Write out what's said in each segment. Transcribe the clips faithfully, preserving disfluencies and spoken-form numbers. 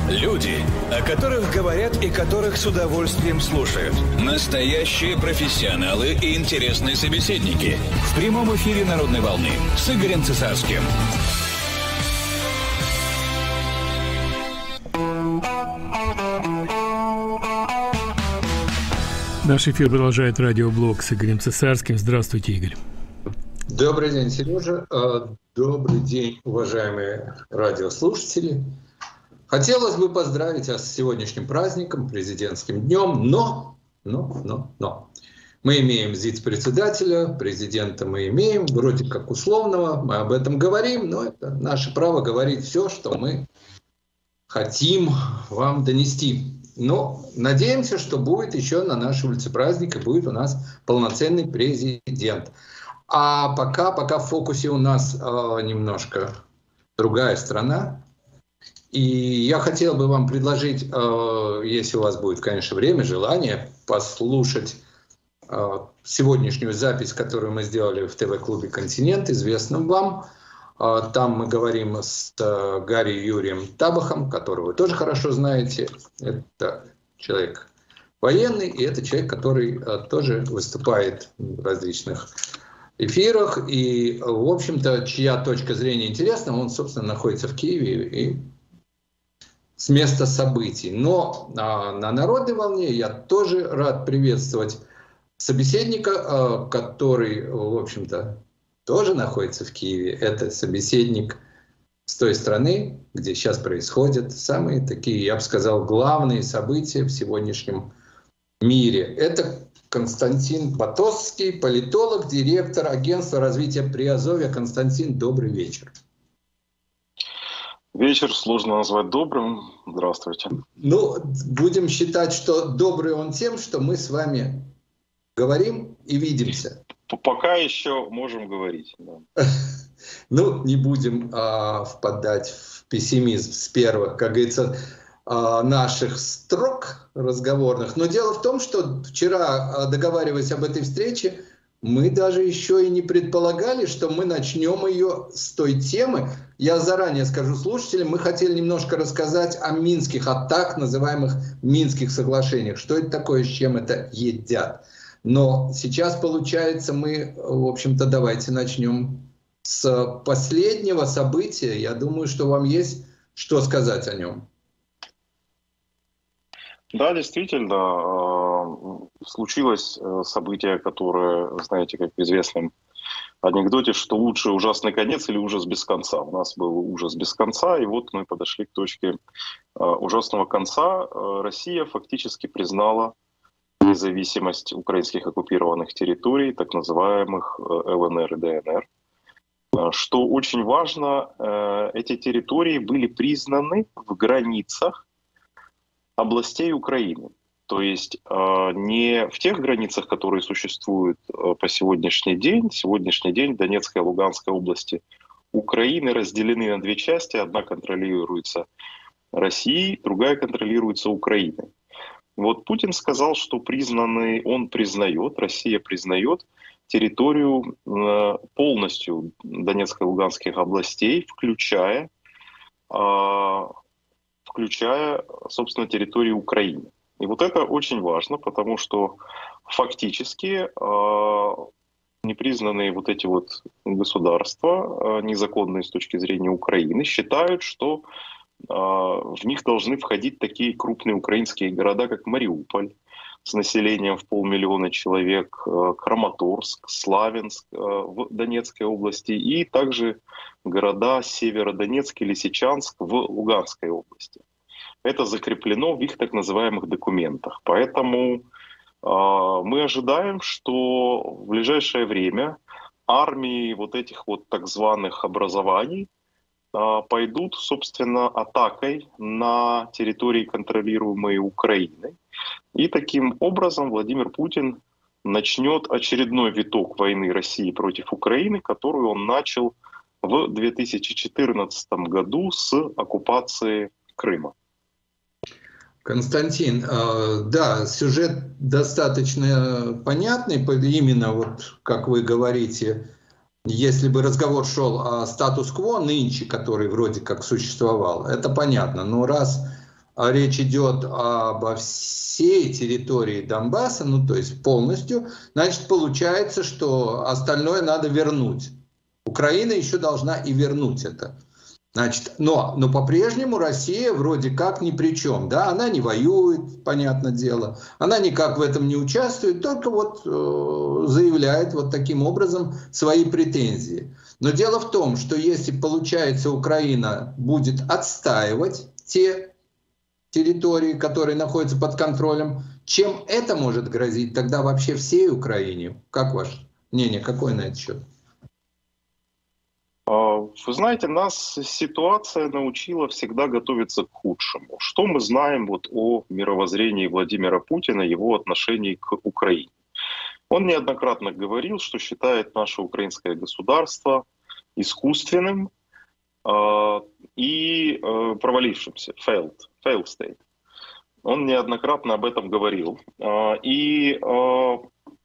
Люди, о которых говорят и которых с удовольствием слушают. Настоящие профессионалы и интересные собеседники. В прямом эфире «Народной волны» с Игорем Цесарским. Наш эфир продолжает радиоблог с Игорем Цесарским. Здравствуйте, Игорь. Добрый день, Сережа. Добрый день, уважаемые радиослушатели. Хотелось бы поздравить вас с сегодняшним праздником, президентским днем, но, но, но, но. Мы имеем вице-председателя, президента мы имеем, вроде как условного, мы об этом говорим, но это наше право говорить все, что мы хотим вам донести. Но надеемся, что будет еще на нашей улице праздник, и будет у нас полноценный президент. А пока, пока в фокусе у нас э, немножко другая страна. И я хотел бы вам предложить, э, если у вас будет, конечно, время, желание, послушать э, сегодняшнюю запись, которую мы сделали в ТВ-клубе «Континент», известном вам. Э, там мы говорим с э, Гарри Юрием Табахом, которого вы тоже хорошо знаете. Это человек военный, и это человек, который э, тоже выступает в различных эфирах. И, в общем-то, чья точка зрения интересна, он, собственно, находится в Киеве и с места событий. Но а, на народной волне я тоже рад приветствовать собеседника, а, который, в общем-то, тоже находится в Киеве. Это собеседник с той страны, где сейчас происходят самые такие, я бы сказал, главные события в сегодняшнем мире. Это Константин Батосский, политолог, директор агентства развития Приазовья. Константин, добрый вечер. Вечер сложно назвать добрым. Здравствуйте. Ну, будем считать, что добрый он тем, что мы с вами говорим и видимся. Пока еще можем говорить. Да. Ну, не будем а, впадать в пессимизм с первых, как говорится, а, наших строк разговорных. Но дело в том, что вчера, договариваясь об этой встрече, мы даже еще и не предполагали, что мы начнем ее с той темы. Я заранее скажу слушателям, мы хотели немножко рассказать о минских, о так называемых минских соглашениях. Что это такое, с чем это едят. Но сейчас, получается, мы, в общем-то, давайте начнем с последнего события. Я думаю, что вам есть что сказать о нем. Да, действительно, случилось событие, которое, знаете, как в известном анекдоте, что лучше ужасный конец или ужас без конца. У нас был ужас без конца, и вот мы подошли к точке ужасного конца. Россия фактически признала независимость украинских оккупированных территорий, так называемых ЛНР и ДНР. Что очень важно, эти территории были признаны в границах областей Украины. То есть э, не в тех границах, которые существуют э, по сегодняшний день. Сегодняшний день Донецкая и Луганская области Украины разделены на две части. Одна контролируется Россией, другая контролируется Украиной. Вот Путин сказал, что признанный, он признает, Россия признает территорию э, полностью Донецкой и Луганских областей, включая э, включая, собственно, территорию Украины. И вот это очень важно, потому что фактически э, непризнанные вот эти вот государства, э, незаконные с точки зрения Украины, считают, что э, в них должны входить такие крупные украинские города, как Мариуполь, с населением в полмиллиона человек, э, Краматорск, Славянск э, в Донецкой области, и также города Северодонецк и Лисичанск в Луганской области. Это закреплено в их так называемых документах. Поэтому э, мы ожидаем, что в ближайшее время армии вот этих вот так званых образований э, пойдут, собственно, атакой на территории, контролируемой Украиной. И таким образом Владимир Путин начнет очередной виток войны России против Украины, которую он начал в две тысячи четырнадцатом году с оккупации Крыма. Константин, да, сюжет достаточно понятный, именно вот как вы говорите, если бы разговор шел о статус-кво нынче, который вроде как существовал, это понятно, но раз речь идет обо всей территории Донбасса, ну то есть полностью, значит получается, что остальное надо вернуть. Украина еще должна и вернуть это. Значит, но, но по-прежнему Россия вроде как ни при чем, да, она не воюет, понятное дело, она никак в этом не участвует, только вот э, заявляет вот таким образом свои претензии. Но дело в том, что если, получается, Украина будет отстаивать те территории, которые находятся под контролем, чем это может грозить тогда вообще всей Украине? Как ваше мнение, какое на этот счет? Вы знаете, нас ситуация научила всегда готовиться к худшему. Что мы знаем вот о мировоззрении Владимира Путина, его отношении к Украине? Он неоднократно говорил, что считает наше украинское государство искусственным э, и э, провалившимся, failed, failed state. Он неоднократно об этом говорил. Э, и э,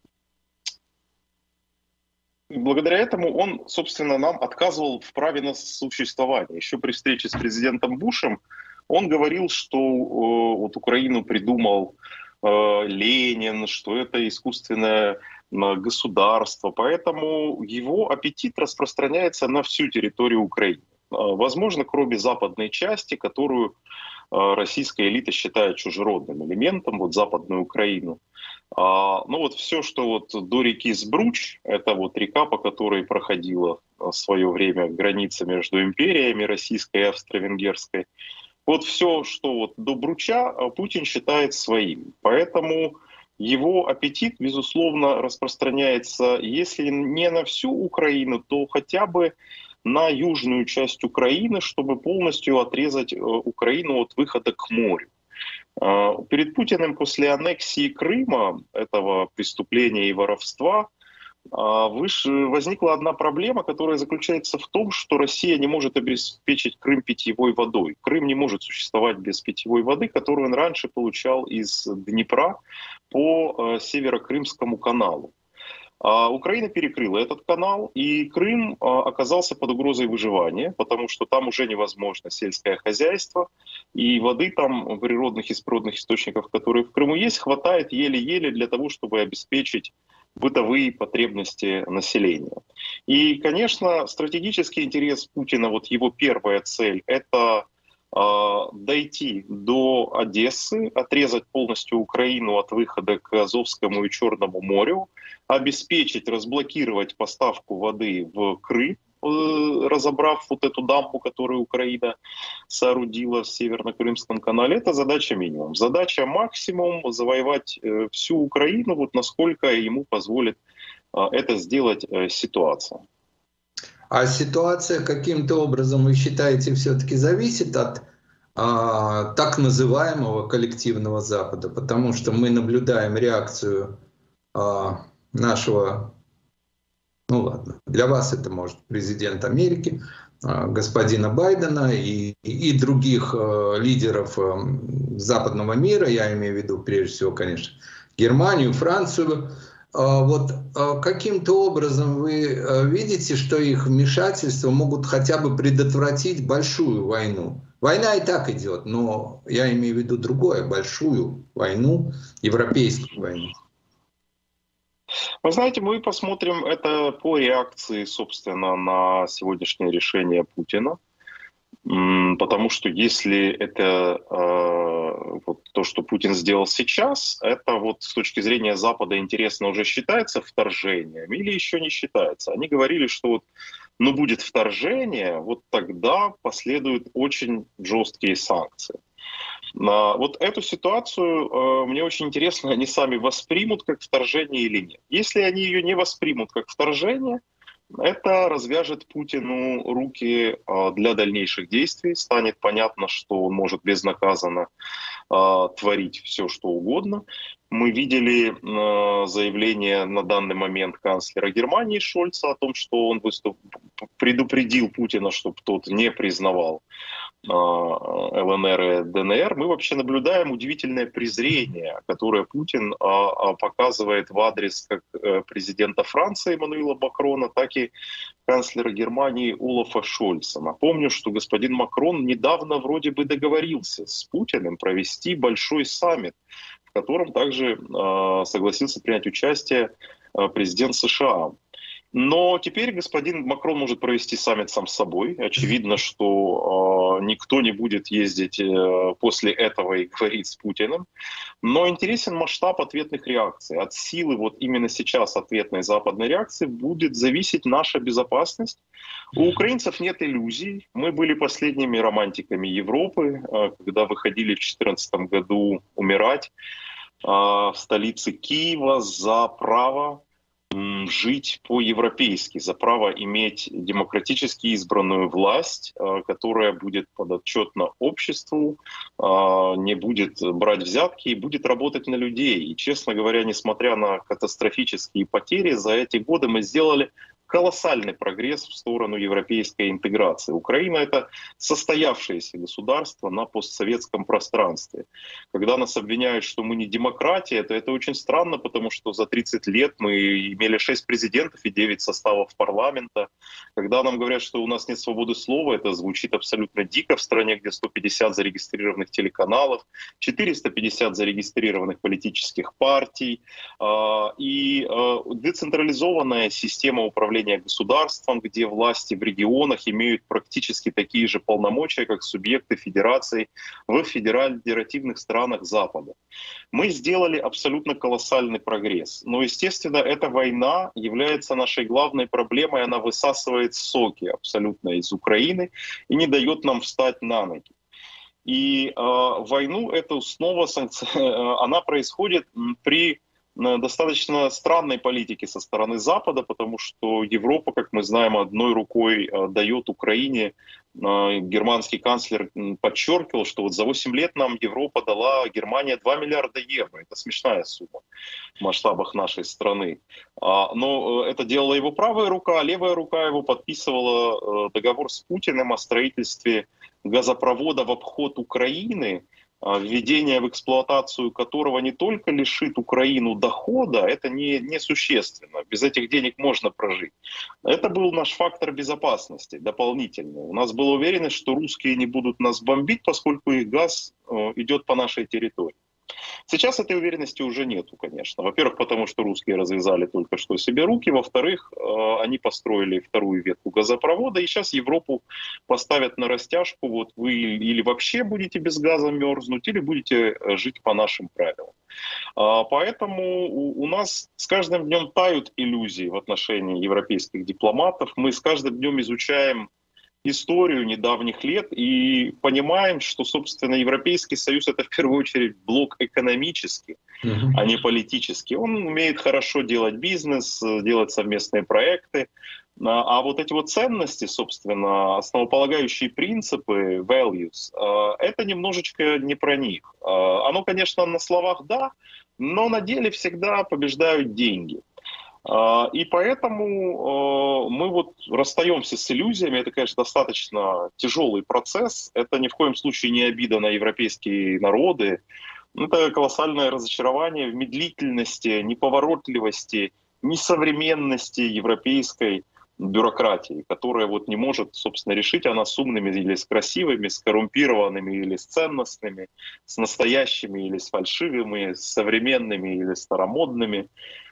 благодаря этому он, собственно, нам отказывал в праве на существование. Еще при встрече с президентом Бушем он говорил, что э, вот Украину придумал э, Ленин, что это искусственное государство. Поэтому его аппетит распространяется на всю территорию Украины. Э, возможно, кроме западной части, которую э, российская элита считает чужеродным элементом, вот Западную Украину. А, ну вот все, что вот до реки Сбруч, это вот река, по которой проходила в свое время граница между империями российской и австро-венгерской, вот все, что вот до Бруча, Путин считает своим. Поэтому его аппетит, безусловно, распространяется, если не на всю Украину, то хотя бы на южную часть Украины, чтобы полностью отрезать Украину от выхода к морю. Перед Путиным после аннексии Крыма, этого преступления и воровства, возникла одна проблема, которая заключается в том, что Россия не может обеспечить Крым питьевой водой. Крым не может существовать без питьевой воды, которую он раньше получал из Днепра по Северо-Крымскому каналу. Украина перекрыла этот канал, и Крым оказался под угрозой выживания, потому что там уже невозможно сельское хозяйство, и воды там, природных и природных источников, которые в Крыму есть, хватает еле-еле для того, чтобы обеспечить бытовые потребности населения. И, конечно, стратегический интерес Путина, вот его первая цель — это дойти до Одессы, отрезать полностью Украину от выхода к Азовскому и Черному морю, обеспечить, разблокировать поставку воды в Крым, разобрав вот эту дамбу, которую Украина соорудила в Северно-Крымском канале. Это задача минимум. Задача максимум — завоевать всю Украину, вот насколько ему позволит это сделать ситуация. А ситуация каким-то образом, вы считаете, все-таки зависит от а, так называемого коллективного Запада? Потому что мы наблюдаем реакцию а, нашего, ну ладно, для вас это может президент Америки, а, господина Байдена и, и других а, лидеров а, западного мира, я имею в виду прежде всего, конечно, Германию, Францию. Вот каким-то образом вы видите, что их вмешательства могут хотя бы предотвратить большую войну? Война и так идет, но я имею в виду другое, большую войну, европейскую войну. Вы знаете, мы посмотрим это по реакции, собственно, на сегодняшнее решение Путина. Потому что если это э, вот то, что Путин сделал сейчас, это вот с точки зрения Запада интересно уже считается вторжением или еще не считается. Они говорили, что вот, ну, будет вторжение, вот тогда последуют очень жесткие санкции. А вот эту ситуацию э, мне очень интересно, они сами воспримут как вторжение или нет. Если они ее не воспримут как вторжение, это развяжет Путину руки для дальнейших действий. Станет понятно, что он может безнаказанно э, творить все, что угодно. Мы видели э, заявление на данный момент канцлера Германии Шольца о том, что он выступ... предупредил Путина, чтобы тот не признавал э, ЛНР и ДНР. Мы вообще наблюдаем удивительное презрение, которое Путин э, показывает в адрес как президента Франции Эммануэля Макрона, так и канцлера Германии Олафа Шольца. Напомню, что господин Макрон недавно вроде бы договорился с Путиным провести большой саммит, в котором также э, согласился принять участие э, президент США. Но теперь господин Макрон может провести саммит сам с собой. Очевидно, что э, никто не будет ездить э, после этого и говорить с Путиным. Но интересен масштаб ответных реакций. От силы вот именно сейчас ответной западной реакции будет зависеть наша безопасность. У украинцев нет иллюзий. Мы были последними романтиками Европы, э, когда выходили в две тысячи четырнадцатом году умирать э, в столице Киева за право жить по-европейски, за право иметь демократически избранную власть, которая будет подотчетна обществу, не будет брать взятки и будет работать на людей. И, честно говоря, несмотря на катастрофические потери, за эти годы мы сделали колоссальный прогресс в сторону европейской интеграции. Украина — это состоявшееся государство на постсоветском пространстве. Когда нас обвиняют, что мы не демократия, то это очень странно, потому что за тридцать лет мы имели шесть президентов и девять составов парламента. Когда нам говорят, что у нас нет свободы слова, это звучит абсолютно дико в стране, где сто пятьдесят зарегистрированных телеканалов, четыреста пятьдесят зарегистрированных политических партий и децентрализованная система управления государством, где власти в регионах имеют практически такие же полномочия, как субъекты федераций в федеративных странах Запада. Мы сделали абсолютно колоссальный прогресс. Но, естественно, эта война является нашей главной проблемой. Она высасывает соки абсолютно из Украины и не дает нам встать на ноги. И э, войну эту снова санкци... она происходит при достаточно странной политики со стороны Запада, потому что Европа, как мы знаем, одной рукой дает Украине. Германский канцлер подчеркивал, что вот за восемь лет нам Европа дала, Германия, два миллиарда евро. Это смешная сумма в масштабах нашей страны. Но это делала его правая рука, а левая рука его подписывала договор с Путиным о строительстве газопровода в обход Украины, введение в эксплуатацию которого не только лишит Украину дохода, это не, не существенно. Без этих денег можно прожить. Это был наш фактор безопасности дополнительный. У нас была уверенность, что русские не будут нас бомбить, поскольку их газ идет по нашей территории. Сейчас этой уверенности уже нету, конечно. Во-первых, потому что русские развязали только что себе руки. Во-вторых, они построили вторую ветку газопровода, и сейчас Европу поставят на растяжку. Вот вы или вообще будете без газа мерзнуть, или будете жить по нашим правилам. Поэтому у нас с каждым днем тают иллюзии в отношении европейских дипломатов. Мы с каждым днем изучаем историю недавних лет и понимаем, что, собственно, Европейский Союз — это в первую очередь блок экономический, mm-hmm. а не политический. Он умеет хорошо делать бизнес, делать совместные проекты, а вот эти вот ценности, собственно, основополагающие принципы, values, это немножечко не про них. Оно, конечно, на словах да, но на деле всегда побеждают деньги. И поэтому мы вот расстаемся с иллюзиями. Это, конечно, достаточно тяжелый процесс. Это ни в коем случае не обида на европейские народы. Это колоссальное разочарование в медлительности, неповоротливости, несовременности европейской бюрократии, которая вот не может, собственно, решить, она с умными или с красивыми, с коррумпированными или с ценностными, с настоящими или с фальшивыми, с современными или старомодными.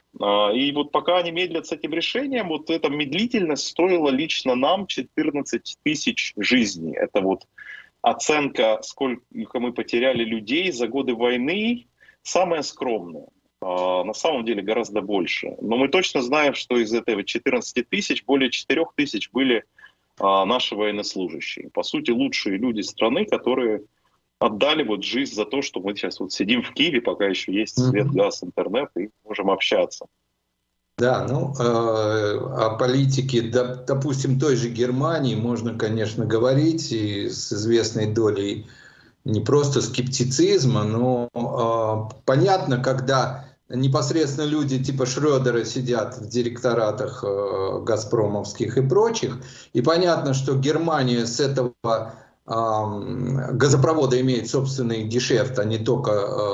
И вот пока они медлят с этим решением, вот эта медлительность стоила лично нам четырнадцать тысяч жизней. Это вот оценка, сколько мы потеряли людей за годы войны, самая скромная. На самом деле гораздо больше. Но мы точно знаем, что из этого четырнадцати тысяч более четырёх тысяч были наши военнослужащие. По сути, лучшие люди страны, которые отдали вот жизнь за то, что мы сейчас вот сидим в Киеве, пока еще есть свет, газ, интернет, и можем общаться. Да, ну, э, о политике, да, допустим, той же Германии можно, конечно, говорить и с известной долей не просто скептицизма, но э, понятно, когда непосредственно люди типа Шрёдера сидят в директоратах э, газпромовских и прочих, и понятно, что Германия с этого газопровода имеет собственный гешефт, а не только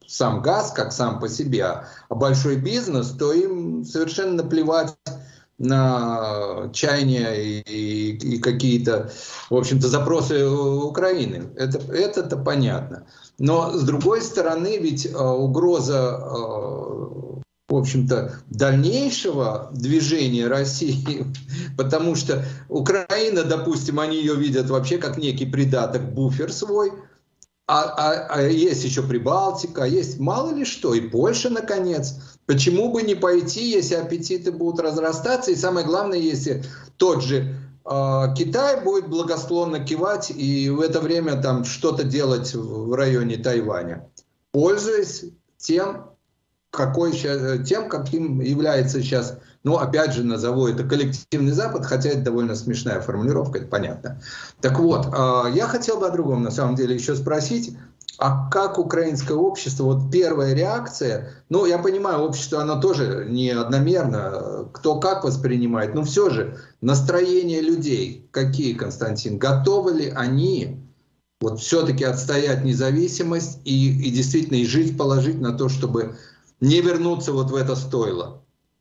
сам газ, как сам по себе, а большой бизнес, то им совершенно наплевать на чаяния и, и, и какие-то, в общем-то, запросы Украины. Это, это-то понятно. Но, с другой стороны, ведь э, угроза, э, в общем-то, дальнейшего движения России, потому что Украина, допустим, они ее видят вообще как некий придаток, буфер свой, а, а, а есть еще Прибалтика, есть мало ли что, и Польша, наконец. Почему бы не пойти, если аппетиты будут разрастаться, и самое главное, если тот же э, Китай будет благосклонно кивать и в это время там что-то делать в районе Тайваня, пользуясь тем, какой сейчас, тем, каким является сейчас, ну, опять же, назову это коллективный Запад, хотя это довольно смешная формулировка, это понятно. Так вот, э, я хотел бы о другом, на самом деле, еще спросить. А как украинское общество, вот первая реакция, ну, я понимаю, общество, оно тоже не одномерно, кто как воспринимает, но все же настроение людей какие, Константин? Готовы ли они вот все-таки отстоять независимость и, и действительно и жить положить на то, чтобы не вернуться вот в это стойло?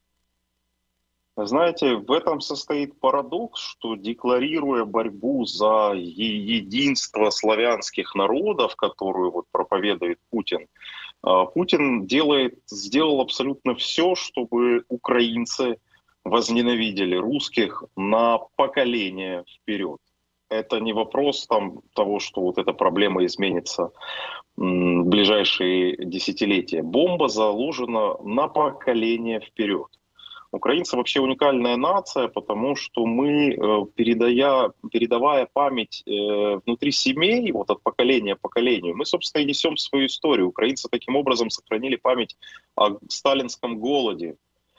Знаете, в этом состоит парадокс, что декларируя борьбу за единство славянских народов, которую вот проповедует Путин, Путин делает, сделал абсолютно все, чтобы украинцы возненавидели русских на поколение вперед. Это не вопрос там, того, что вот эта проблема изменится в ближайшие десятилетия. Бомба заложена на поколение вперед. Украинцы вообще уникальная нация, потому что мы, передая, передавая память внутри семей, вот от поколения к поколению, мы, собственно, и несем свою историю. Украинцы таким образом сохранили память о сталинском голоде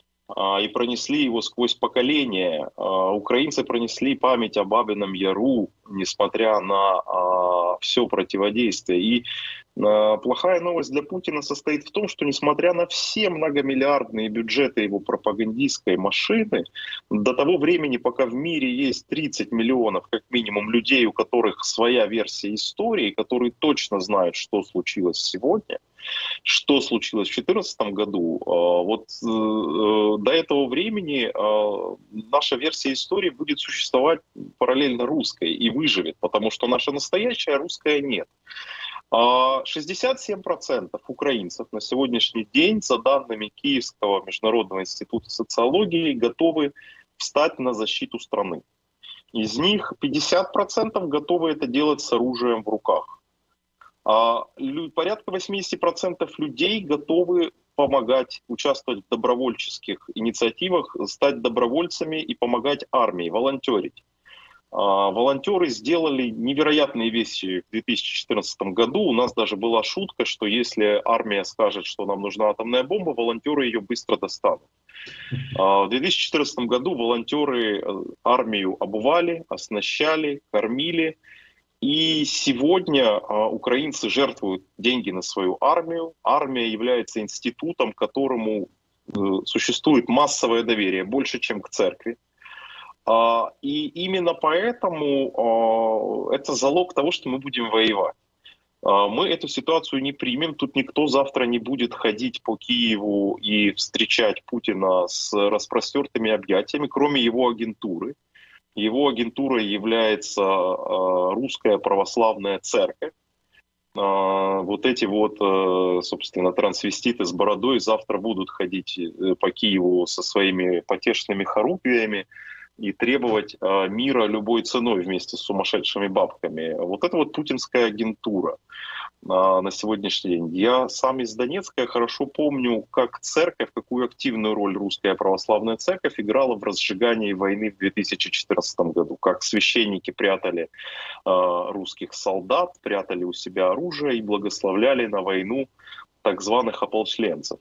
и пронесли его сквозь поколения. Украинцы пронесли память о Бабином Яру, несмотря на все противодействие. И плохая новость для Путина состоит в том, что несмотря на все многомиллиардные бюджеты его пропагандистской машины, до того времени, пока в мире есть тридцать миллионов, как минимум, людей, у которых своя версия истории, которые точно знают, что случилось сегодня, что случилось в две тысячи четырнадцатом году, вот до этого времени наша версия истории будет существовать параллельно русской и выживет, потому что наша настоящая русская нет. шестьдесят семь процентов украинцев на сегодняшний день, за данными Киевского международного института социологии, готовы встать на защиту страны. Из них пятьдесят процентов готовы это делать с оружием в руках. А порядка восемьдесят процентов людей готовы помогать, участвовать в добровольческих инициативах, стать добровольцами и помогать армии, волонтерить. Волонтеры сделали невероятные вещи в две тысячи четырнадцатом году. У нас даже была шутка, что если армия скажет, что нам нужна атомная бомба, волонтеры ее быстро достанут. В две тысячи четырнадцатом году волонтеры армию обували, оснащали, кормили. И сегодня украинцы жертвуют деньги на свою армию. Армия является институтом, к которому существует массовое доверие, больше, чем к церкви. И именно поэтому это залог того, что мы будем воевать. Мы эту ситуацию не примем. Тут никто завтра не будет ходить по Киеву и встречать Путина с распростертыми объятиями, кроме его агентуры. Его агентурой является русская православная церковь. Вот эти вот, собственно, трансвеститы с бородой завтра будут ходить по Киеву со своими потешными хорупиями и требовать мира любой ценой вместе с сумасшедшими бабками. Вот это вот путинская агентура на сегодняшний день. Я сам из Донецка, я хорошо помню, как церковь, какую активную роль русская православная церковь играла в разжигании войны в две тысячи четырнадцатом году. Как священники прятали русских солдат, прятали у себя оружие и благословляли на войну так званых ополченцев.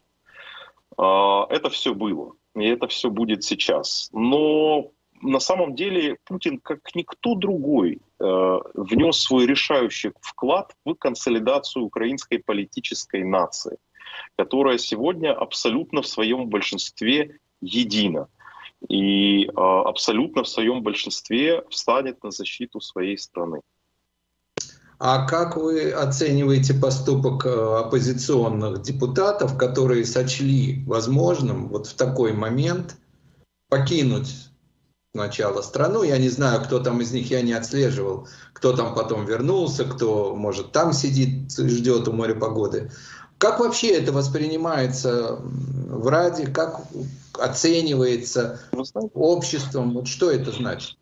Это все было, и это все будет сейчас. Но на самом деле Путин, как никто другой, внес свой решающий вклад в консолидацию украинской политической нации, которая сегодня абсолютно в своем большинстве едина и абсолютно в своем большинстве встанет на защиту своей страны. А как вы оцениваете поступок оппозиционных депутатов, которые сочли возможным вот в такой момент покинуть сначала страну? Я не знаю, кто там из них, я не отслеживал, кто там потом вернулся, кто, может, там сидит, ждет у моря погоды. Как вообще это воспринимается в Раде, как оценивается обществом, вот что это значит?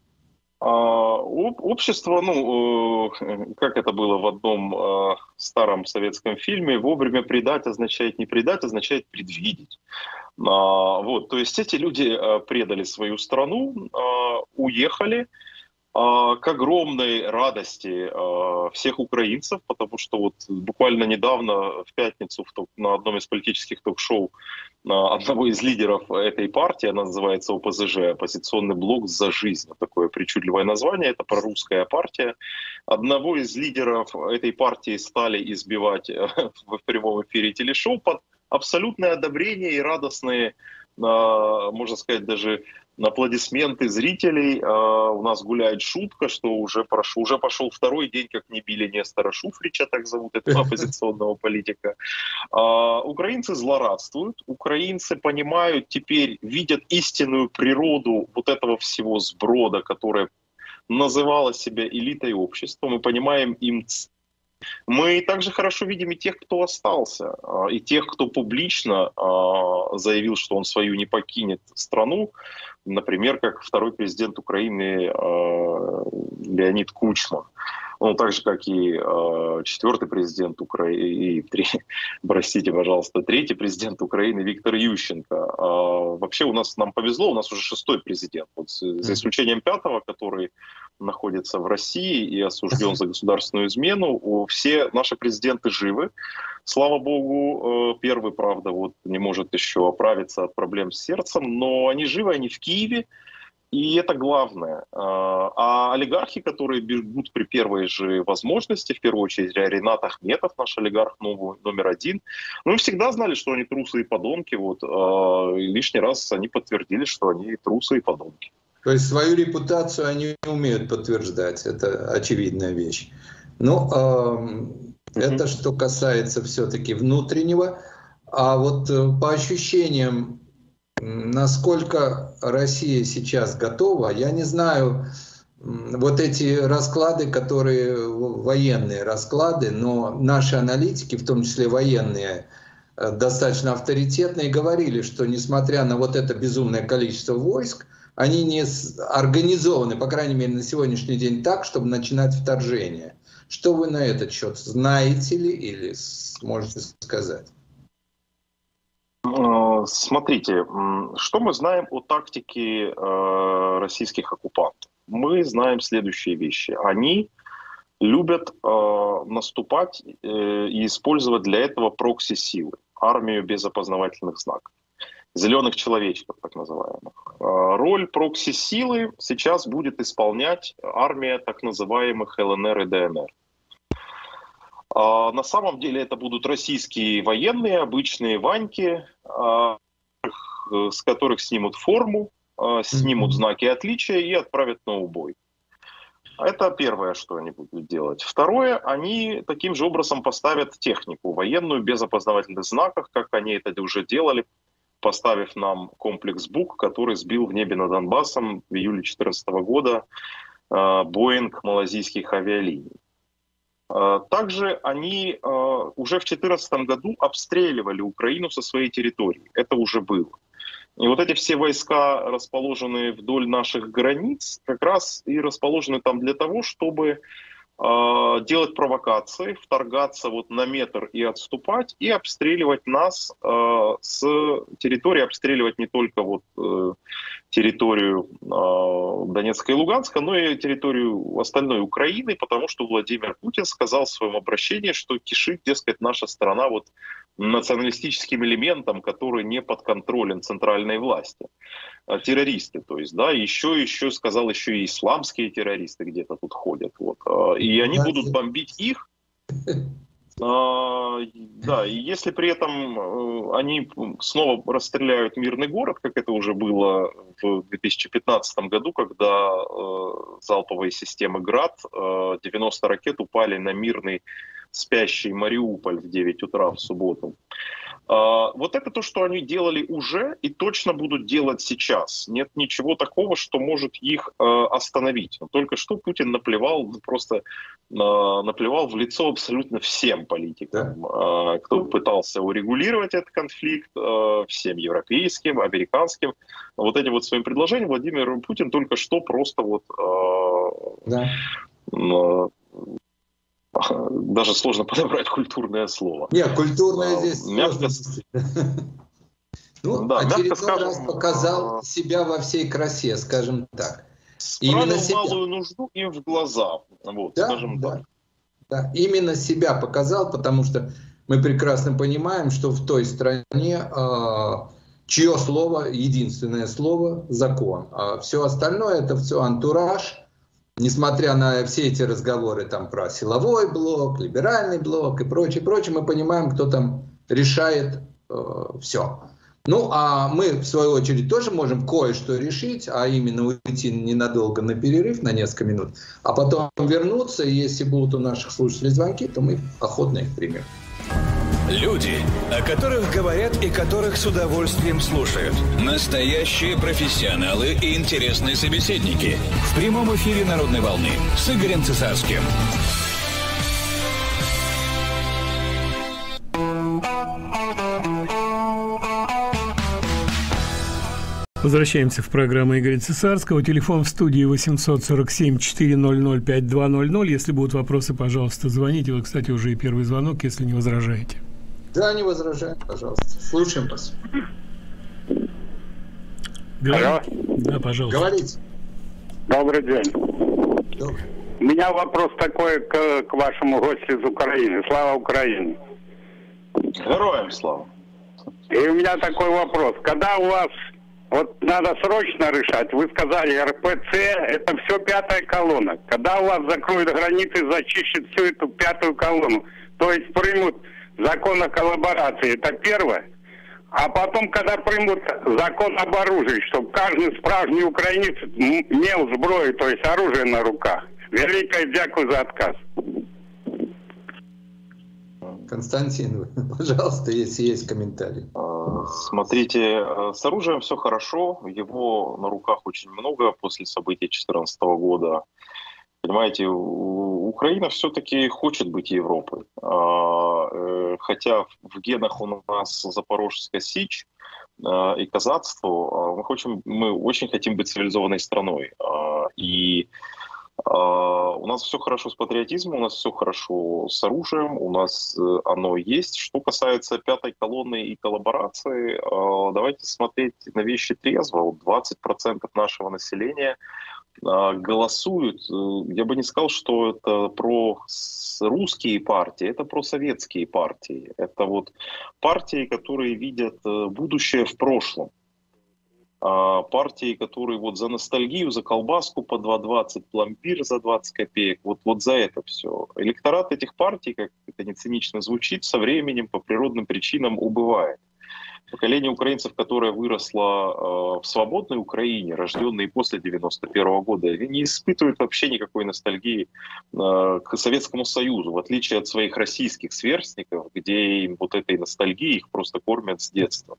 Общество, ну, как это было в одном старом советском фильме, вовремя предать означает не предать, означает предвидеть. Вот, то есть эти люди предали свою страну, уехали к огромной радости всех украинцев, потому что вот буквально недавно, в пятницу, на одном из политических ток-шоу одного из лидеров этой партии, она называется О Пэ Зэ Жэ, «Оппозиционный блок за жизнь», такое причудливое название, это прорусская партия. Одного из лидеров этой партии стали избивать в прямом эфире телешоу под абсолютное одобрение и радостные, можно сказать, даже аплодисменты зрителей. У нас гуляет шутка, что уже, прошу, уже пошел второй день, как не били Нестора Шуфрича, так зовут этого оппозиционного политика. Украинцы злорадствуют, украинцы понимают теперь, видят истинную природу вот этого всего сброда, которое называло себя элитой общества. Мы понимаем им. Мы также хорошо видим и тех, кто остался, и тех, кто публично заявил, что он свою не покинет страну. Например, как второй президент Украины Леонид Кучма. Ну, так же, как и э, четвертый президент Украины, и, три, простите, пожалуйста, третий президент Украины Виктор Ющенко. Э, вообще у нас, нам повезло, у нас уже шестой президент. Вот, за исключением пятого, который находится в России и осужден за государственную измену, все наши президенты живы. Слава богу, э, первый, правда, вот, не может еще оправиться от проблем с сердцем, но они живы, они в Киеве. И это главное. А олигархи, которые бегут при первой же возможности, в первую очередь Ринат Ахметов, наш олигарх новый, номер один, мы всегда знали, что они трусы и подонки. Вот, и лишний раз они подтвердили, что они трусы и подонки. То есть свою репутацию они не умеют подтверждать. Это очевидная вещь. Ну, э, это что касается все-таки внутреннего. А вот по ощущениям, насколько Россия сейчас готова, я не знаю, вот эти расклады, которые военные расклады, но наши аналитики, в том числе военные, достаточно авторитетные, говорили, что несмотря на вот это безумное количество войск, они не организованы, по крайней мере, на сегодняшний день так, чтобы начинать вторжение. Что вы на этот счет знаете ли или можете сказать? Смотрите, что мы знаем о тактике э, российских оккупантов? Мы знаем следующие вещи. Они любят э, наступать э, и использовать для этого прокси-силы, армию без опознавательных знаков, зеленых человечков, так называемых. Э, роль прокси-силы сейчас будет исполнять армия так называемых Эл Эн Эр и Дэ Эн Эр. На самом деле это будут российские военные, обычные ваньки, с которых снимут форму, снимут знаки отличия и отправят на убой. Это первое, что они будут делать. Второе, они таким же образом поставят технику военную без опознавательных знаков, как они это уже делали, поставив нам комплекс БУК, который сбил в небе над Донбассом в июле две тысячи четырнадцатого года Боинг малазийских авиалиний. Также они уже в две тысячи четырнадцатом году обстреливали Украину со своей территории. Это уже было. И вот эти все войска, расположенные вдоль наших границ, как раз и расположены там для того, чтобы э, делать провокации, вторгаться вот на метр и отступать, и обстреливать нас э, с территории, обстреливать не только вот, э, территорию э, Донецка и Луганска, но и территорию остальной Украины, потому что Владимир Путин сказал в своем обращении, что кишит, дескать, наша страна вот националистическим элементом, который не подконтролен центральной власти. Террористы, то есть, да, еще, еще сказал, еще и исламские террористы где-то тут ходят. Вот, и они будут бомбить их. А, да, и если при этом они снова расстреляют мирный город, как это уже было в две тысячи пятнадцатом году, когда э, залповые системы «Град», э, девяносто ракет упали на мирный спящий Мариуполь в девять утра в субботу. Uh, вот это то, что они делали уже и точно будут делать сейчас. Нет ничего такого, что может их uh, остановить. Но только что Путин наплевал, просто uh, наплевал в лицо абсолютно всем политикам, да. uh, кто пытался урегулировать этот конфликт, uh, всем европейским, американским. Вот этим вот своим предложением Владимир Путин только что просто вот... Uh, да. uh, Даже сложно подобрать культурное слово. Нет, культурное а, здесь мягко... сложно. Ну, да, очередной скажем, раз показал себя во всей красе, скажем так. Именно себя. Малую нужду им в глаза, вот, да, скажем да, так. Да, именно себя показал, потому что мы прекрасно понимаем, что в той стране э, чье слово, единственное слово, закон. А все остальное это все антураж. Несмотря на все эти разговоры там про силовой блок, либеральный блок и прочее, прочее, мы понимаем, кто там решает э, все. Ну, а мы, в свою очередь, тоже можем кое-что решить, а именно уйти ненадолго на перерыв, на несколько минут, а потом вернуться, и если будут у наших слушателей звонки, то мы охотно их примем. Люди, о которых говорят и которых с удовольствием слушают. Настоящие профессионалы и интересные собеседники. В прямом эфире «Народной волны» с Игорем Цесарским. Возвращаемся в программу Игоря Цесарского. Телефон в студии восемьсот сорок семь четыреста пять два ноль ноль. Если будут вопросы, пожалуйста, звоните. Вот, кстати, уже и первый звонок, если не возражаете. Да, не возражаем, пожалуйста. Слушаем вас. Алло. Да, пожалуйста. Говорите. Добрый день. Добрый. У меня вопрос такой к, к вашему гостю из Украины. Слава Украине. Героям слава. И у меня такой вопрос. Когда у вас вот надо срочно решать, вы сказали, эр пэ цэ это все пятая колонна. Когда у вас закроют границы, зачищут всю эту пятую колонну, то есть примут закон о коллаборации, это первое. А потом, когда примут закон об оружии, чтобы каждый справжний украинец имел зброю, то есть оружие на руках. Великое дякую за отказ. Константин, пожалуйста, если есть комментарий. Смотрите, с оружием все хорошо, его на руках очень много после событий две тысячи четырнадцатого года. Понимаете, Украина все-таки хочет быть Европой. Хотя в генах у нас Запорожская Сечь и казацтво, мы, хотим, мы очень хотим быть цивилизованной страной. И у нас все хорошо с патриотизмом, у нас все хорошо с оружием, у нас оно есть. Что касается пятой колонны и коллаборации, давайте смотреть на вещи трезво. двадцать процентов нашего населения голосуют, я бы не сказал, что это про русские партии, это про советские партии. Это вот партии, которые видят будущее в прошлом. Партии, которые вот за ностальгию, за колбаску по два двадцать, пломбир за двадцать копеек, вот, вот за это все. Электорат этих партий, как это не цинично звучит, со временем по природным причинам убывает. Поколение украинцев, которое выросло э, в свободной Украине, рожденные после девяносто первого года, не испытывают вообще никакой ностальгии э, к Советскому Союзу, в отличие от своих российских сверстников, где им вот этой ностальгией их просто кормят с детства.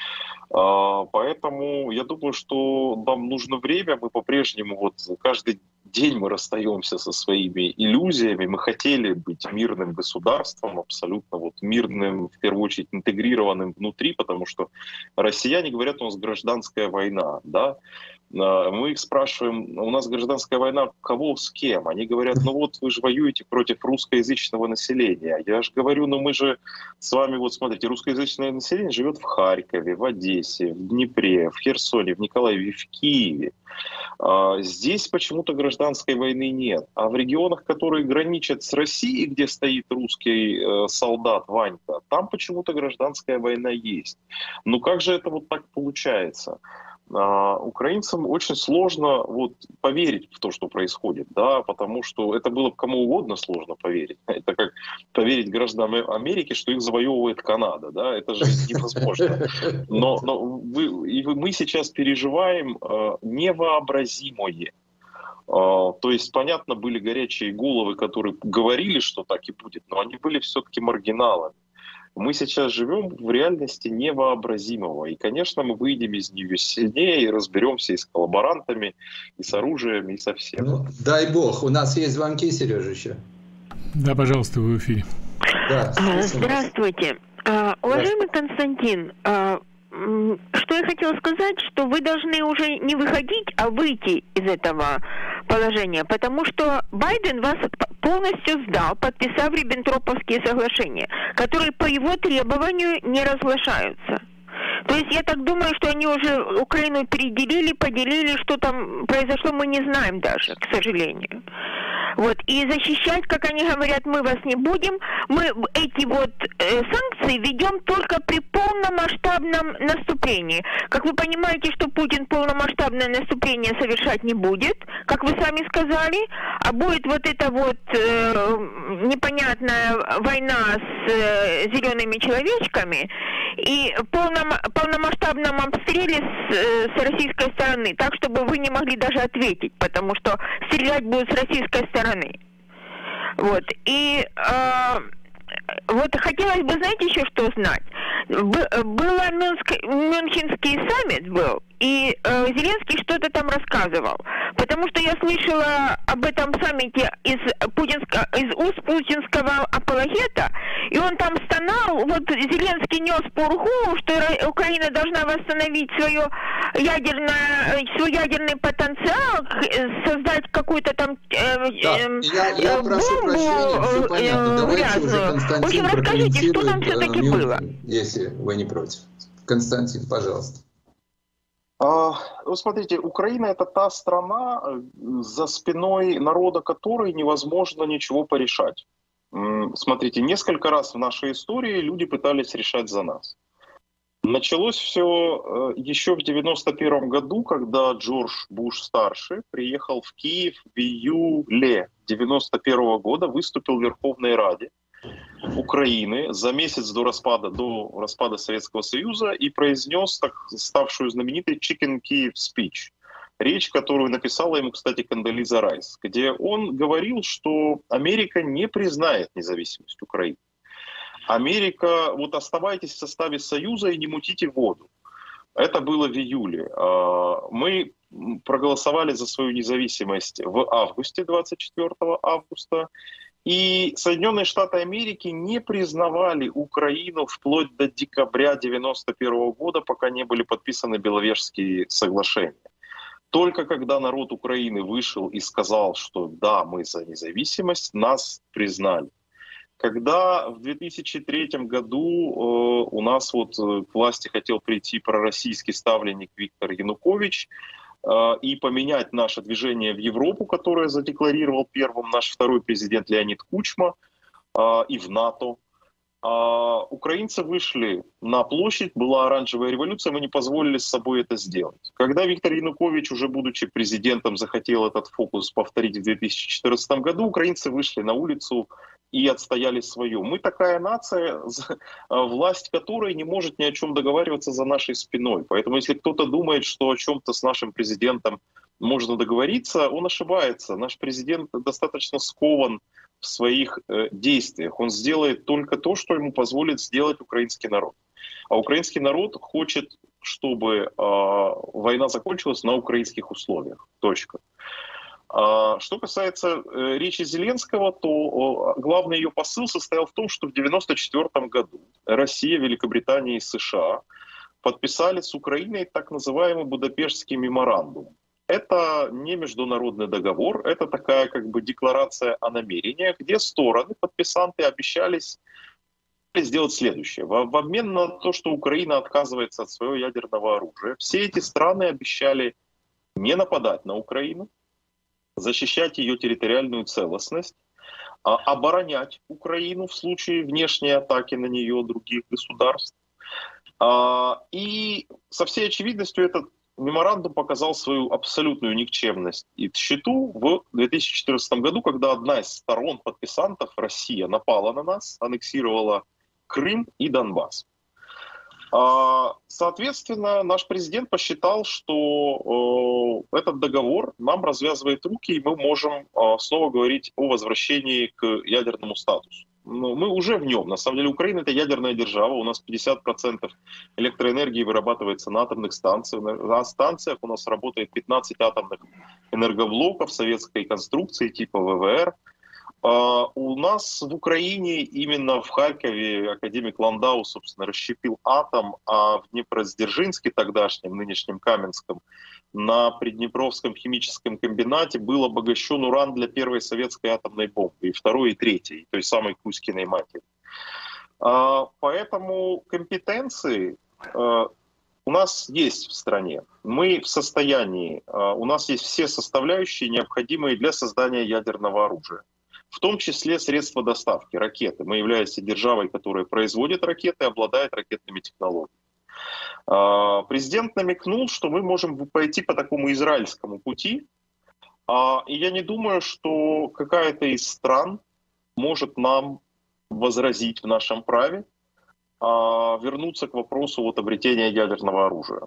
Э, поэтому я думаю, что нам нужно время, мы по-прежнему вот каждый день мы расстаемся со своими иллюзиями. Мы хотели быть мирным государством, абсолютно вот мирным, в первую очередь интегрированным внутри, потому что россияне говорят, у нас гражданская война, да. Мы их спрашиваем, у нас гражданская война, кого с кем? Они говорят, ну вот вы же воюете против русскоязычного населения. Я же говорю, ну мы же с вами, вот смотрите, русскоязычное население живет в Харькове, в Одессе, в Днепре, в Херсоне, в Николаеве, в Киеве. Здесь почему-то гражданской войны нет. А в регионах, которые граничат с Россией, где стоит русский солдат Ванька, там почему-то гражданская война есть. Ну как же это вот так получается? украинцам очень сложно вот поверить в то, что происходит, да, потому что это было кому угодно сложно поверить. Это как поверить гражданам Америки, что их завоевывает Канада, да, это же невозможно. Но, но вы, и мы сейчас переживаем э, невообразимое. Э, то есть, понятно, были горячие головы, которые говорили, что так и будет, но они были все-таки маргиналами. Мы сейчас живем в реальности невообразимого. И, конечно, мы выйдем из нее сильнее и разберемся и с коллаборантами, и с оружием, и со всем. Ну, дай бог. У нас есть звонки, Сережа, еще. Да, пожалуйста, вы в эфире. Да, здравствуйте. Уважаемый Константин, что я хотела сказать, что вы должны уже не выходить, а выйти из этого положения, потому что Байден вас полностью сдал, подписав Риббентроповские соглашения, которые по его требованию не разглашаются. То есть я так думаю, что они уже Украину переделили, поделили, что там произошло, мы не знаем даже, к сожалению. Вот. И защищать, как они говорят, мы вас не будем. Мы эти вот э, санкции ведем только при полномасштабном наступлении. Как вы понимаете, что Путин полномасштабное наступление совершать не будет, как вы сами сказали, а будет вот эта вот э, непонятная война с э, зелеными человечками и полном, полномасштабном обстреле с, э, с российской стороны, так, чтобы вы не могли даже ответить, потому что стрелять будут с российской стороны. Вот. И э, вот хотелось бы, знаете, еще что знать. Был Мюнхенский саммит был, и э, Зеленский что-то там рассказывал. Потому что я слышала об этом саммите из, путинско, из уст путинского апологета, и он там стонал, вот Зеленский нес пургу, что Украина должна восстановить свое ядерное, свой ядерный потенциал, создать какую-то там э, да, э, я, я бомбу прошу прощения, все понятно. Давайте грязную. уже Константин В общем, расскажите, что там все-таки Мюнхен, было. Если вы не против. Константин, пожалуйста. А, ну, смотрите, Украина — это та страна, за спиной народа которой невозможно ничего порешать. Смотрите, несколько раз в нашей истории люди пытались решать за нас. Началось все еще в девяносто первом году, когда Джордж Буш-старший приехал в Киев в июле девяносто первого года, выступил в Верховной Раде Украины за месяц до распада, до распада Советского Союза и произнес так, ставшую знаменитой Chicken Kyiv Speech. Речь, которую написала ему, кстати, Кондолиза Райс, где он говорил, что Америка не признает независимость Украины. Америка, вот оставайтесь в составе Союза и не мутите воду. Это было в июле. Мы проголосовали за свою независимость в августе, двадцать четвёртого августа. И Соединенные Штаты Америки не признавали Украину вплоть до декабря девяносто первого года, пока не были подписаны Беловежские соглашения. Только когда народ Украины вышел и сказал, что да, мы за независимость, нас признали. Когда в две тысячи третьем году э, у нас вот к власти хотел прийти пророссийский ставленник Виктор Янукович э, и поменять наше движение в Европу, которое задекларировал первым наш второй президент Леонид Кучма, э, и в НАТО, э, украинцы вышли на площадь, была оранжевая революция, мы не позволили с собой это сделать. Когда Виктор Янукович, уже будучи президентом, захотел этот фокус повторить в две тысячи четырнадцатом году, украинцы вышли на улицу и отстояли свое. Мы такая нация, власть которой не может ни о чем договариваться за нашей спиной. Поэтому если кто-то думает, что о чем-то с нашим президентом можно договориться, он ошибается. Наш президент достаточно скован в своих э, действиях. Он сделает только то, что ему позволит сделать украинский народ. А украинский народ хочет, чтобы э, война закончилась на украинских условиях. Точка. Что касается э, речи Зеленского, то э, главный ее посыл состоял в том, что в девяносто четвёртом году Россия, Великобритания и США подписали с Украиной так называемый Будапештский меморандум. Это не международный договор, это такая как бы декларация о намерениях, где стороны, подписанты, обещались сделать следующее. В, в обмен на то, что Украина отказывается от своего ядерного оружия, все эти страны обещали не нападать на Украину, защищать ее территориальную целостность, оборонять Украину в случае внешней атаки на нее других государств. И со всей очевидностью этот меморандум показал свою абсолютную никчемность и тщету в две тысячи четырнадцатом году, когда одна из сторон подписантов, Россия, напала на нас, аннексировала Крым и Донбасс. Соответственно, наш президент посчитал, что этот договор нам развязывает руки, и мы можем снова говорить о возвращении к ядерному статусу. Но мы уже в нем. На самом деле Украина — это ядерная держава. У нас пятьдесят процентов электроэнергии вырабатывается на атомных станциях. На станциях у нас работает пятнадцать атомных энергоблоков советской конструкции типа вэ вэ эр. Uh, у нас в Украине, именно в Харькове, академик Ландау, собственно, расщепил атом, а в Днепродзержинске, тогдашнем, нынешнем Каменском, на Приднепровском химическом комбинате был обогащен уран для первой советской атомной бомбы, и второй, и третьей, той самой Кузькиной матери. Uh, поэтому компетенции uh, у нас есть в стране. Мы в состоянии, uh, у нас есть все составляющие, необходимые для создания ядерного оружия. В том числе средства доставки, ракеты. Мы являемся державой, которая производит ракеты, обладает ракетными технологиями. Президент намекнул, что мы можем пойти по такому израильскому пути. И я не думаю, что какая-то из стран может нам возразить в нашем праве вернуться к вопросу вот обретения ядерного оружия.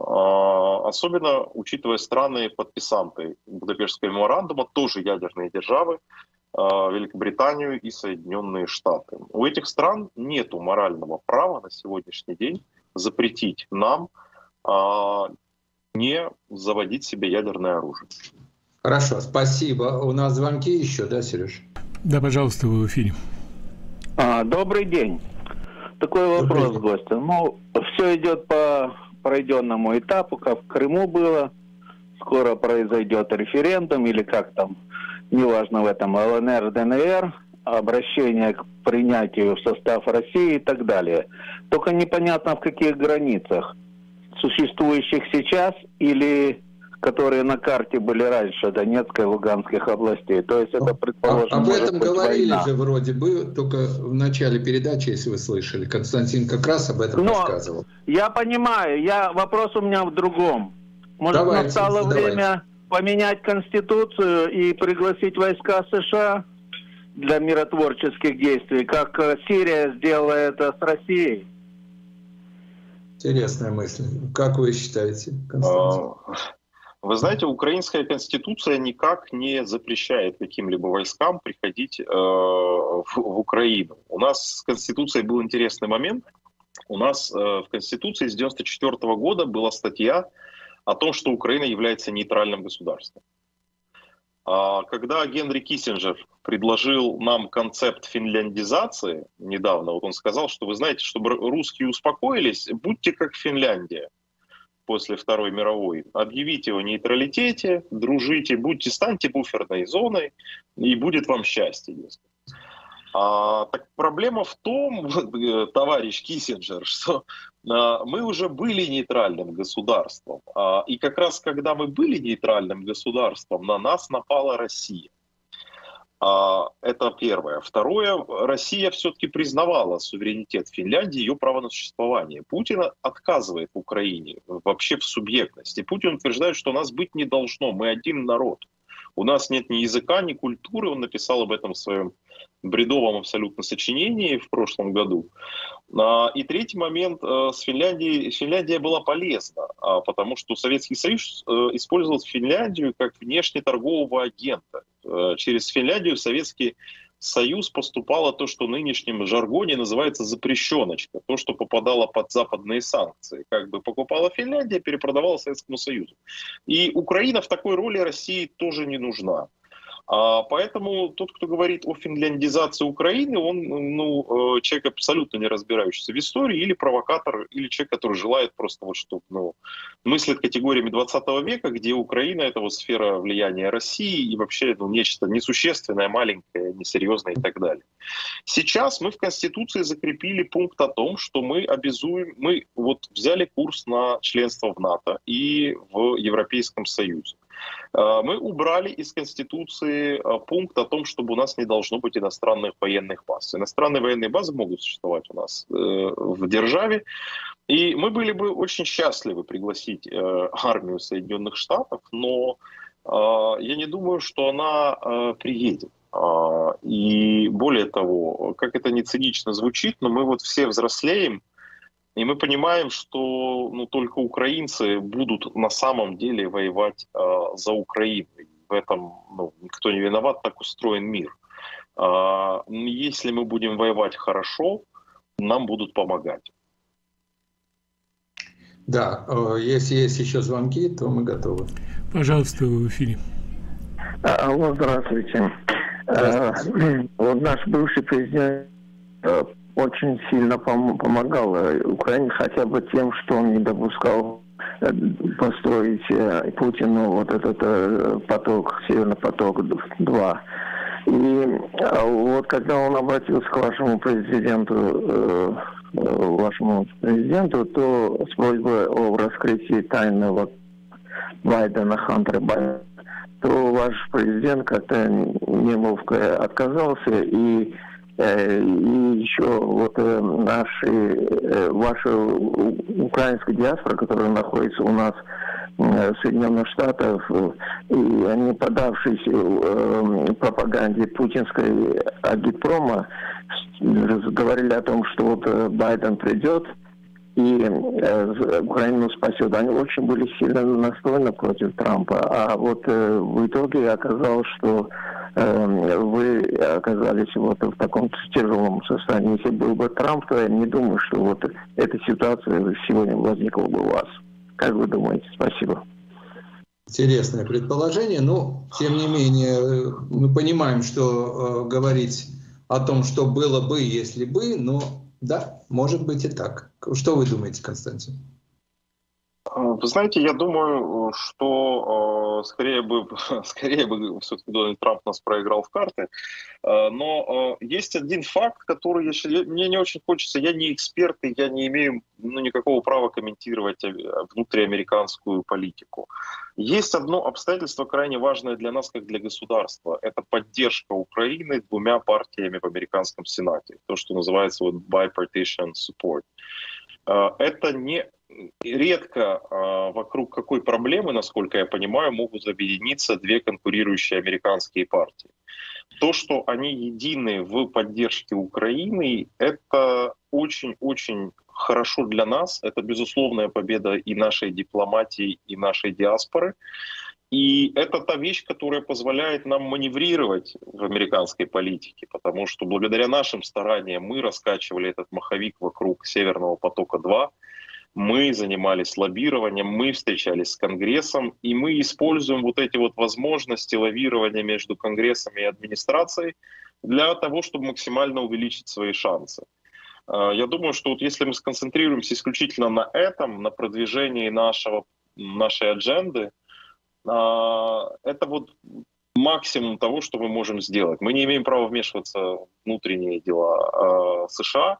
Особенно учитывая страны-подписанты Будапештского меморандума, тоже ядерные державы, Великобританию и Соединенные Штаты. У этих стран нет морального права на сегодняшний день запретить нам а, не заводить себе ядерное оружие. Хорошо, спасибо. У нас звонки еще, да, Сереж? Да, пожалуйста, вы в эфире. А, добрый день. Такой вопрос, день. гостя. Ну, все идет по пройденному этапу, как в Крыму было. Скоро произойдет референдум или как там, неважно в этом, эл эн эр, дэ эн эр, обращение к принятию в состав России и так далее. Только непонятно в каких границах. Существующих сейчас или которые на карте были раньше, Донецкой и Луганских областей. То есть это, предположим, а, об этом говорили война. же вроде бы, только в начале передачи, если вы слышали. Константин как раз об этом Но рассказывал. Я понимаю, я, вопрос у меня в другом. Может, Давайте, настало давайте. время поменять Конституцию и пригласить войска США для миротворческих действий, как Сирия сделала это с Россией? Интересная мысль. Как вы считаете, Константин? Вы знаете, украинская конституция никак не запрещает каким-либо войскам приходить э, в, в Украину. У нас с конституцией был интересный момент. У нас э, в конституции с девяносто четвёртого года была статья о том, что Украина является нейтральным государством. А когда Генри Киссинджер предложил нам концепт финляндизации недавно, вот он сказал, что вы знаете, чтобы русские успокоились, будьте как Финляндия после Второй мировой. Объявите о нейтралитете, дружите, будьте, станьте буферной зоной, и будет вам счастье. А, так проблема в том, товарищ Киссинджер, что а, мы уже были нейтральным государством. А, и как раз когда мы были нейтральным государством, на нас напала Россия. А, это первое. Второе, Россия все-таки признавала суверенитет Финляндии, ее право на существование. Путин отказывает Украине вообще в субъектности. Путин утверждает, что нас быть не должно, мы один народ. У нас нет ни языка, ни культуры. Он написал об этом в своем бредовом абсолютно сочинении в прошлом году. И третий момент. С Финляндией, Финляндия была полезна, потому что Советский Союз использовал Финляндию как внешнеторгового агента. Через Финляндию Советский Союз поступало то, что в нынешнем жаргоне называется запрещеночка, то, что попадало под западные санкции. Как бы покупала Финляндия, перепродавала Советскому Союзу. И Украина в такой роли России тоже не нужна. А поэтому тот, кто говорит о финляндизации Украины, он ну, человек, абсолютно не разбирающийся в истории, или провокатор, или человек, который желает просто вот что, ну, мыслит категориями двадцатого века, где Украина — это вот сфера влияния России и вообще ну, нечто несущественное, маленькое, несерьезное и так далее. Сейчас мы в Конституции закрепили пункт о том, что мы обязуем, мы вот взяли курс на членство в НАТО и в Европейском Союзе. Мы убрали из Конституции пункт о том, чтобы у нас не должно быть иностранных военных баз. Иностранные военные базы могут существовать у нас в державе, И мы были бы очень счастливы пригласить э, армию Соединенных Штатов, но э, я не думаю, что она э, приедет. Э, и более того, как это не цинично звучит, но мы вот все взрослеем, и мы понимаем, что ну, только украинцы будут на самом деле воевать э, за Украину. В этом ну, никто не виноват, так устроен мир. Э, если мы будем воевать хорошо, нам будут помогать. Да, если есть еще звонки, то мы готовы. Пожалуйста, вы в эфире. Алло, здравствуйте. здравствуйте. Вот наш бывший президент очень сильно пом- помогал Украине хотя бы тем, что он не допускал построить Путину вот этот поток, Северный поток-два. И вот когда он обратился к вашему президенту, вашему президенту, то с просьбой о раскрытии тайны Байдена, Хантера Байдена, то ваш президент как-то неловко отказался, и, и еще вот наши, ваша украинская диаспора, которая находится у нас в Соединенных Штатах, и они, подавшись пропаганде путинской агитпрома, говорили о том, что вот Байден придет и Украину спасет. Они очень были сильно настроены против Трампа. А вот в итоге оказалось, что вы оказались вот в таком тяжелом состоянии. Если был бы Трамп, то я не думаю, что вот эта ситуация сегодня возникла бы у вас. Как вы думаете? Спасибо. Интересное предположение, но тем не менее мы понимаем, что э, говорить о том, что было бы, если бы, но да, может быть и так. Что вы думаете, Константин? Вы знаете, я думаю, что э, скорее бы, скорее бы все-таки Дональд Трамп нас проиграл в карты. Э, но э, есть один факт, который я, мне не очень хочется. Я не эксперт, и я не имею ну, никакого права комментировать внутриамериканскую политику. Есть одно обстоятельство крайне важное для нас, как для государства. Это поддержка Украины двумя партиями в американском Сенате. То, что называется вот bipartisan support. Э, это не Редко э, вокруг какой проблемы, насколько я понимаю, могут объединиться две конкурирующие американские партии. То, что они едины в поддержке Украины, это очень-очень хорошо для нас. Это безусловная победа и нашей дипломатии, и нашей диаспоры. И это та вещь, которая позволяет нам маневрировать в американской политике, потому что благодаря нашим стараниям мы раскачивали этот маховик вокруг Северного потока-два. Мы занимались лоббированием, мы встречались с Конгрессом, и мы используем вот эти вот возможности лоббирования между Конгрессом и администрацией для того, чтобы максимально увеличить свои шансы. Я думаю, что вот если мы сконцентрируемся исключительно на этом, на продвижении нашего, нашей адженды, это вот максимум того, что мы можем сделать. Мы не имеем права вмешиваться в внутренние дела США,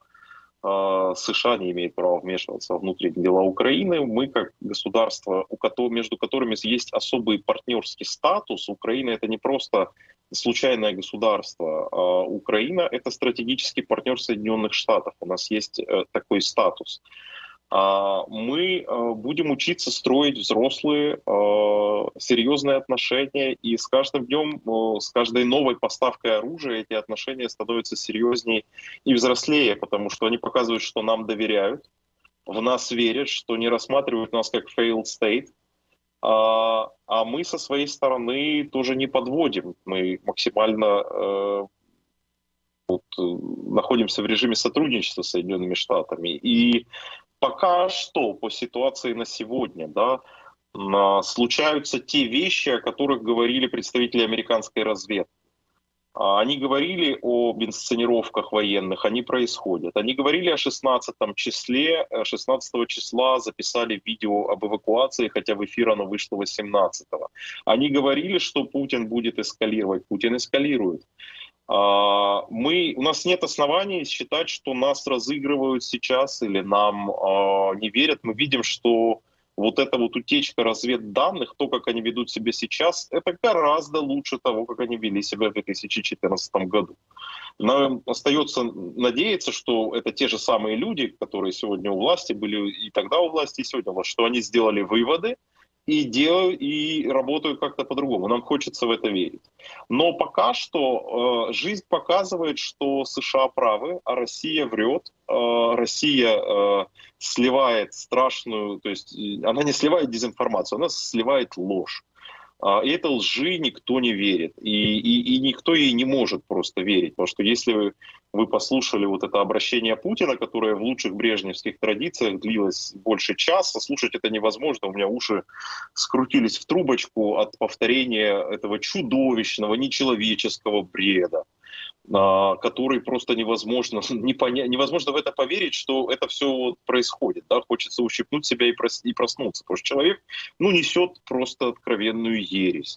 США не имеет права вмешиваться во внутренние дела Украины. Мы, как государство, у которого, между которыми есть особый партнерский статус, Украина — это не просто случайное государство. А Украина — это стратегический партнер Соединенных Штатов. У нас есть такой статус. Мы будем учиться строить взрослые, серьезные отношения, и с каждым днем, с каждой новой поставкой оружия эти отношения становятся серьезнее и взрослее, потому что они показывают, что нам доверяют, в нас верят, что не рассматривают нас как failed state, а мы со своей стороны тоже не подводим. Мы максимально вот, находимся в режиме сотрудничества с Соединенными Штатами. И пока что по ситуации на сегодня, да, случаются те вещи, о которых говорили представители американской разведки. Они говорили об инсценировках военных, они происходят. Они говорили о шестнадцатом числе, шестнадцатого числа записали видео об эвакуации, хотя в эфир оно вышло восемнадцатого. Они говорили, что Путин будет эскалировать, Путин эскалирует. Мы, у нас нет оснований считать, что нас разыгрывают сейчас или нам э, не верят. Мы видим, что вот эта вот утечка разведданных, то, как они ведут себя сейчас, это гораздо лучше того, как они вели себя в две тысячи четырнадцатом году. Нам остается надеяться, что это те же самые люди, которые сегодня у власти были и тогда у власти, и сегодня у власти, что они сделали выводы и делают, и работают как-то по-другому. Нам хочется в это верить. Но пока что э, жизнь показывает, что США правы, а Россия врет. Э, Россия э, сливает страшную, то есть она не сливает дезинформацию, она сливает ложь. И этой лжи никто не верит. И, и, и никто ей не может просто верить. Потому что если вы, вы послушали вот это обращение Путина, которое в лучших брежневских традициях длилось больше часа, слушать это невозможно. У меня уши скрутились в трубочку от повторения этого чудовищного, нечеловеческого бреда, который просто невозможно, не поня... невозможно в это поверить, что это все происходит. Да? Хочется ущипнуть себя и, прос... и проснуться, потому что человек ну, несет просто откровенную ересь.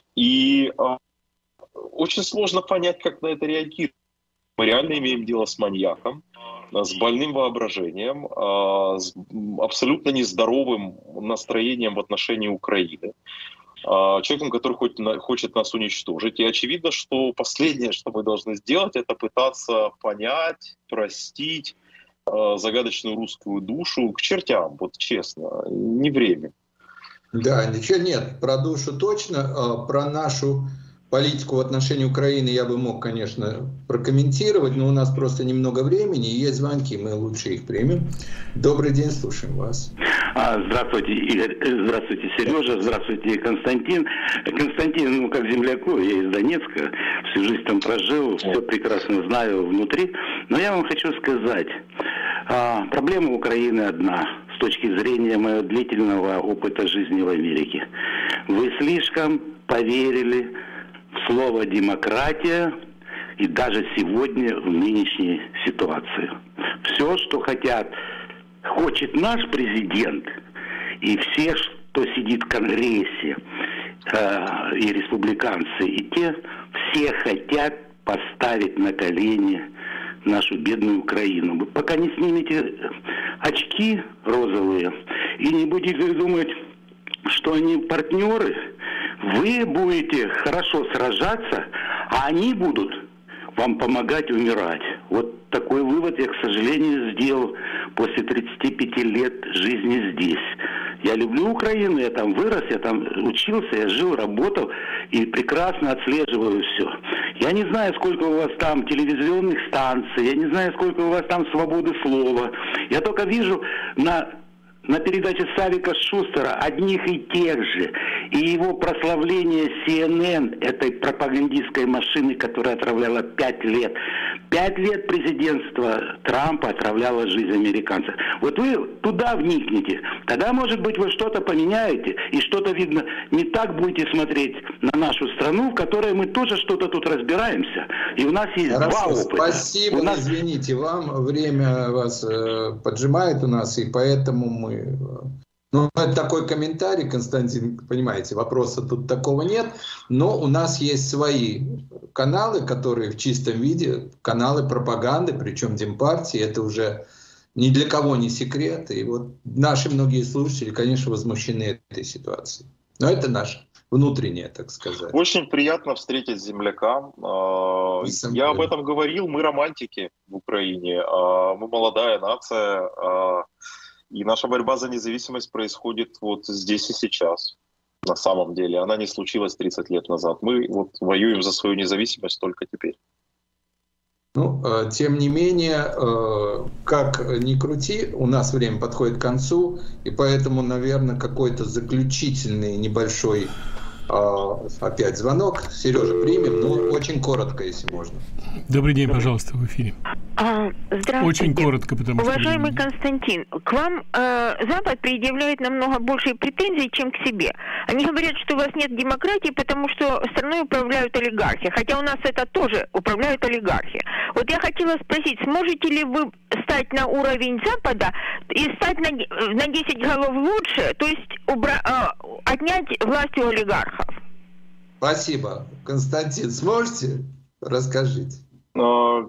И а, очень сложно понять, как на это реагировать. Мы реально имеем дело с маньяком, с больным воображением, а, с абсолютно нездоровым настроением в отношении Украины. Человеком, который хочет нас уничтожить. И очевидно, что последнее, что мы должны сделать, это пытаться понять, простить загадочную русскую душу к чертям, вот честно, не время. Да, ничего нет, про душу точно, про нашу политику в отношении Украины я бы мог, конечно, прокомментировать, но у нас просто немного времени, и есть звонки, мы лучше их примем. Добрый день, слушаем вас. Здравствуйте, Игорь, здравствуйте, Сережа, здравствуйте, Константин. Константин, ну, как земляку, я из Донецка, всю жизнь там прожил, все прекрасно знаю внутри, но я вам хочу сказать, проблема Украины одна, с точки зрения моего длительного опыта жизни в Америке. Вы слишком поверили в слово «демократия» и даже сегодня в нынешней ситуации. Все, что хотят, хочет наш президент и все, кто сидит в Конгрессе, э, и республиканцы, и те, все хотят поставить на колени нашу бедную Украину. Вы пока не снимете очки розовые и не будете думать, что они партнеры, вы будете хорошо сражаться, а они будут вам помогать умирать. Вот такой вывод я, к сожалению, сделал после тридцати пяти лет жизни здесь. Я люблю Украину, я там вырос, я там учился, я жил, работал и прекрасно отслеживаю все. Я не знаю, сколько у вас там телевизионных станций, я не знаю, сколько у вас там свободы слова. Я только вижу на... на передаче Савика Шустера одних и тех же. И его прославление си эн эн, этой пропагандистской машины, которая отравляла пять лет. Пять лет президентства Трампа отравляло жизнь американцев. Вот вы туда вникните, тогда, может быть, вы что-то поменяете, и что-то, видно, не так будете смотреть на нашу страну, в которой мы тоже что-то тут разбираемся. И у нас есть Хорошо, два опыта. Спасибо, нас... извините, вам время вас э, поджимает у нас, и поэтому мы... Ну, это такой комментарий, Константин, понимаете, вопроса тут такого нет, но у нас есть свои каналы, которые в чистом виде, каналы пропаганды, причем Демпартии, это уже ни для кого не секрет, и вот наши многие слушатели, конечно, возмущены этой ситуацией. Но это наше внутреннее, так сказать. Очень приятно встретить земляка. Я об этом говорил, мы романтики в Украине, мы молодая нация, и наша борьба за независимость происходит вот здесь и сейчас. На самом деле. Она не случилась тридцать лет назад. Мы вот воюем за свою независимость только теперь. Ну, тем не менее, как ни крути, у нас время подходит к концу, и поэтому, наверное, какой-то заключительный небольшой опять звонок. Сережа, примем, но очень коротко, если можно. Добрый день, пожалуйста, в эфире. А, здравствуйте. Очень коротко, потому что... Уважаемый Константин, к вам э, Запад предъявляет намного больше претензий, чем к себе. Они говорят, что у вас нет демократии, потому что страной управляют олигархи. Хотя у нас это тоже управляют олигархи. Вот я хотела спросить, сможете ли вы стать на уровень Запада и стать на, на десять голов лучше, то есть убра, э, отнять власть у олигархов? Спасибо. Константин, сможете? Расскажите.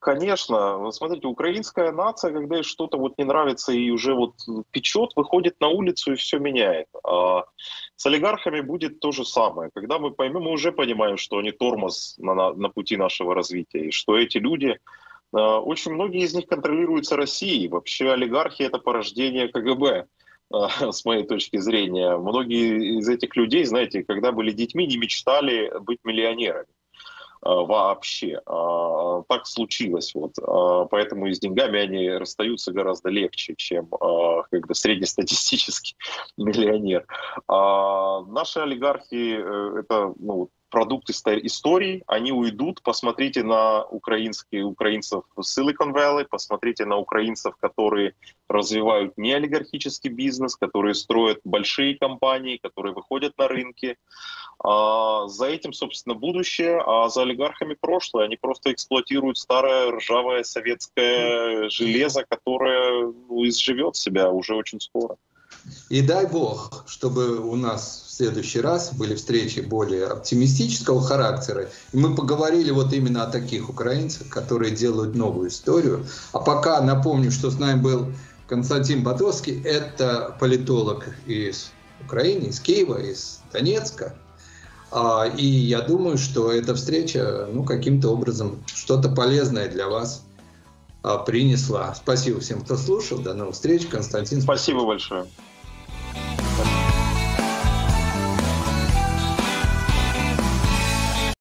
Конечно. Вот смотрите, украинская нация, когда ей что-то вот не нравится и уже вот печет, выходит на улицу и все меняет. А с олигархами будет то же самое. Когда мы поймем, мы уже понимаем, что они тормоз на, на, на пути нашего развития, и что эти люди, очень многие из них контролируются Россией. Вообще олигархи — это порождение КГБ, с моей точки зрения. Многие из этих людей, знаете, когда были детьми, не мечтали быть миллионерами вообще. Так случилось. Вот. Поэтому и с деньгами они расстаются гораздо легче, чем как бы среднестатистический миллионер. Наши олигархи — это, ну, продукт истории, они уйдут. Посмотрите на украинские, украинцев в Silicon Valley, посмотрите на украинцев, которые развивают неолигархический бизнес, которые строят большие компании, которые выходят на рынки. А за этим, собственно, будущее, а за олигархами прошлое. Они просто эксплуатируют старое ржавое советское железо, которое, ну, изживет себя уже очень скоро. И дай бог, чтобы у нас в следующий раз были встречи более оптимистического характера. И мы поговорили вот именно о таких украинцах, которые делают новую историю. А пока напомню, что с нами был Константин Ботовский. Это политолог из Украины, из Киева, из Донецка. И я думаю, что эта встреча, ну, каким-то образом что-то полезное для вас принесла. Спасибо всем, кто слушал. До новых встреч. Константин. Спасибо большое.